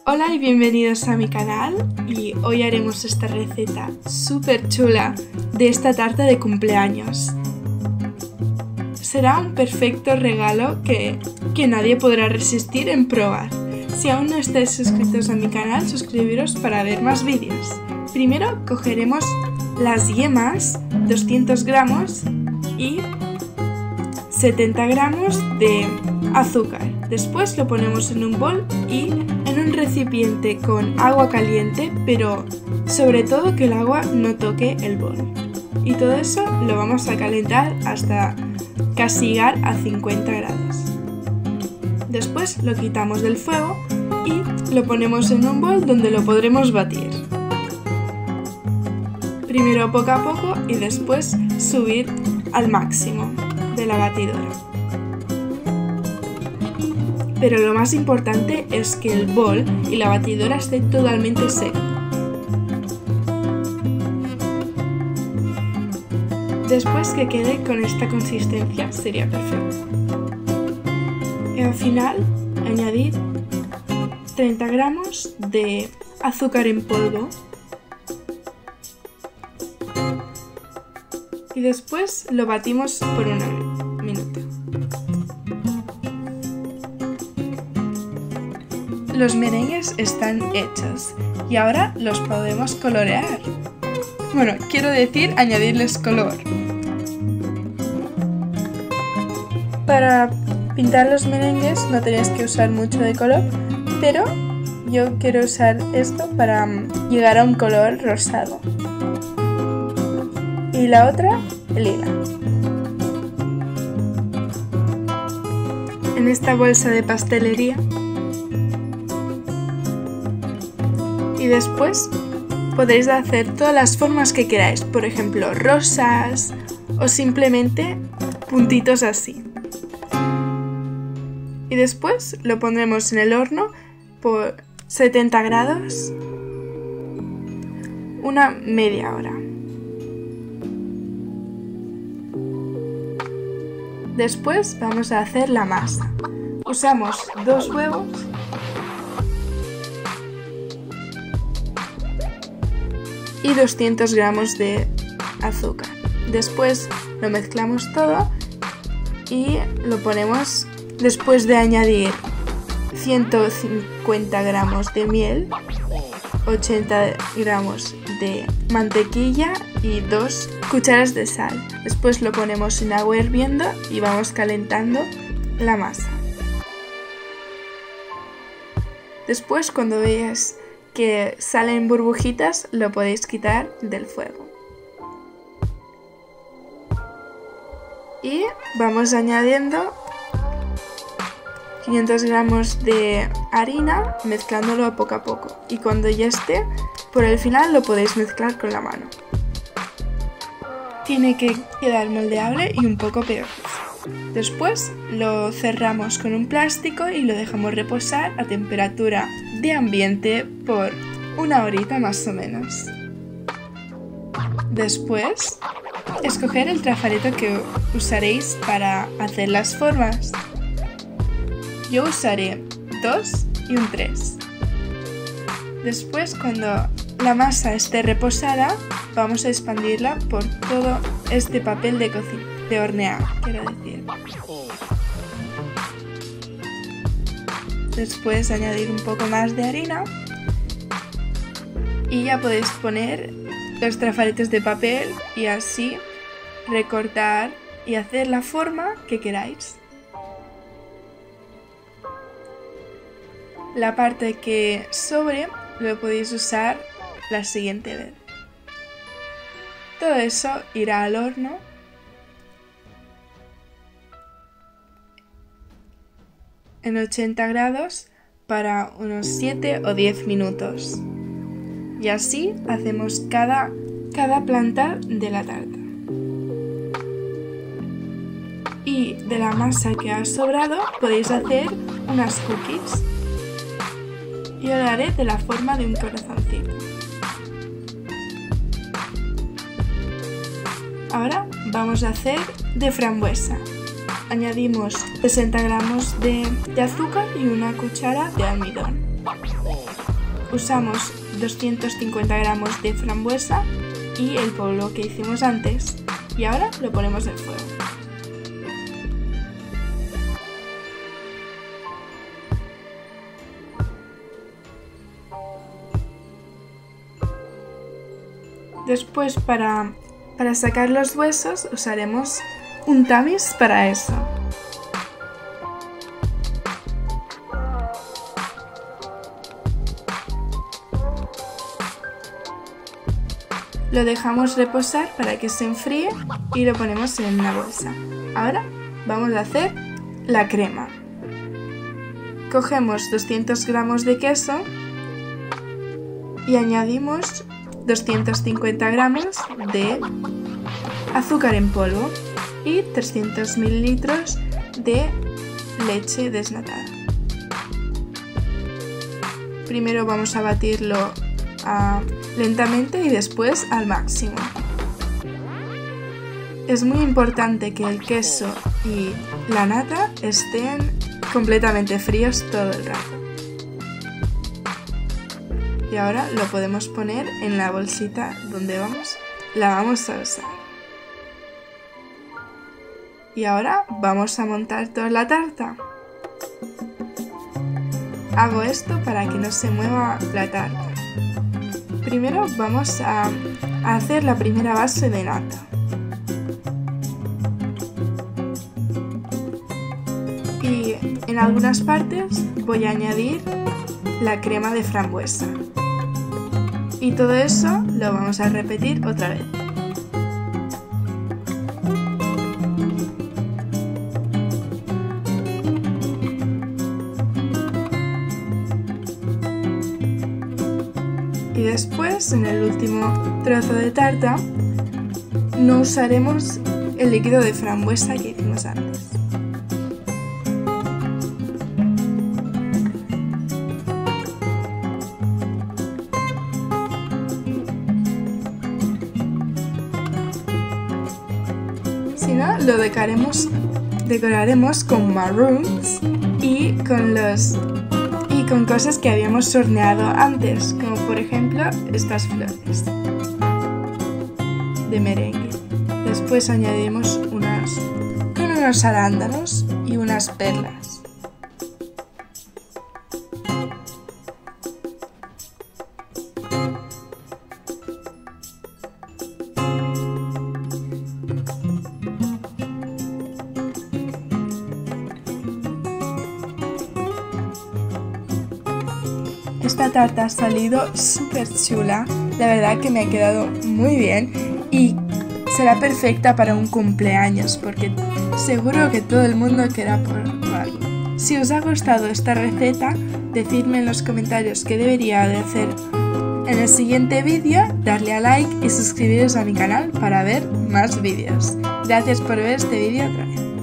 Hola y bienvenidos a mi canal, y hoy haremos esta receta súper chula de esta tarta de cumpleaños. Será un perfecto regalo que nadie podrá resistir en probar. Si aún no estáis suscritos a mi canal, suscribiros para ver más vídeos. Primero cogeremos las yemas, 200 gramos y 70 gramos de azúcar. Después lo ponemos en un bol y en un recipiente con agua caliente, pero sobre todo que el agua no toque el bol. Y todo eso lo vamos a calentar hasta casi llegar a 50 grados. Después lo quitamos del fuego y lo ponemos en un bol donde lo podremos batir. Primero poco a poco y después subir al máximo de la batidora. Pero lo más importante es que el bol y la batidora esté totalmente seco. Después que quede con esta consistencia sería perfecto. Y al final añadir 30 gramos de azúcar en polvo. Y después lo batimos por un minuto. Los merengues están hechos y ahora los podemos colorear. Bueno, quiero decir añadirles color. Para pintar los merengues no tenéis que usar mucho de color, pero yo quiero usar esto para llegar a un color rosado. Y la otra, lila. En esta bolsa de pastelería. Y después podéis hacer todas las formas que queráis, por ejemplo rosas o simplemente puntitos así. Y después lo pondremos en el horno por 70 grados una media hora. Después vamos a hacer la masa. Usamos 2 huevos y 200 gramos de azúcar. Después lo mezclamos todo y lo ponemos después de añadir 150 gramos de miel, 80 gramos de mantequilla y 2 cucharas de sal. Después lo ponemos en agua hirviendo y vamos calentando la masa. Después, cuando veáis que salen burbujitas, lo podéis quitar del fuego. Y vamos añadiendo 500 gramos de harina, mezclándolo poco a poco. Y cuando ya esté, por el final lo podéis mezclar con la mano. Tiene que quedar moldeable y un poco pegajoso. Después lo cerramos con un plástico y lo dejamos reposar a temperatura de ambiente por una horita más o menos. Después, escoger el trafareto que usaréis para hacer las formas. Yo usaré 2 y un 3. Después, cuando la masa esté reposada, vamos a expandirla por todo este papel de cocina, de hornear, quiero decir. Después añadir un poco más de harina y ya podéis poner los trafaretes de papel y así recortar y hacer la forma que queráis. La parte que sobre lo podéis usar la siguiente vez. Todo eso irá al horno en 80 grados para unos 7 o 10 minutos. Y así hacemos cada planta de la tarta. Y de la masa que ha sobrado podéis hacer unas cookies. Yo lo haré de la forma de un corazoncito. Ahora vamos a hacer de frambuesa. Añadimos 60 gramos de azúcar y una cuchara de almidón. Usamos 250 gramos de frambuesa y el polvo que hicimos antes. Y ahora lo ponemos en fuego. Después, para sacar los huesos, usaremos un tamiz para eso. Lo dejamos reposar para que se enfríe y lo ponemos en una bolsa. Ahora vamos a hacer la crema. Cogemos 200 gramos de queso y añadimos 250 gramos de azúcar en polvo y 300 mililitros de leche desnatada. Primero vamos a batirlo lentamente y después al máximo. Es muy importante que el queso y la nata estén completamente fríos todo el rato. Y ahora lo podemos poner en la bolsita donde la vamos a usar. Y ahora vamos a montar toda la tarta. Hago esto para que no se mueva la tarta. Primero vamos a hacer la primera base de nata. Y en algunas partes voy a añadir la crema de frambuesa. Y todo eso lo vamos a repetir otra vez. Y después, en el último trozo de tarta, no usaremos el líquido de frambuesa que hicimos antes. Si no, lo decoraremos con maroons y con cosas que habíamos horneado antes, como por ejemplo estas flores de merengue. Después añadimos unos arándanos y unas perlas. Esta tarta ha salido súper chula, la verdad que me ha quedado muy bien y será perfecta para un cumpleaños porque seguro que todo el mundo querrá probarlo. Si os ha gustado esta receta, decidme en los comentarios qué debería de hacer en el siguiente vídeo, darle a like y suscribiros a mi canal para ver más vídeos. Gracias por ver este vídeo otra vez.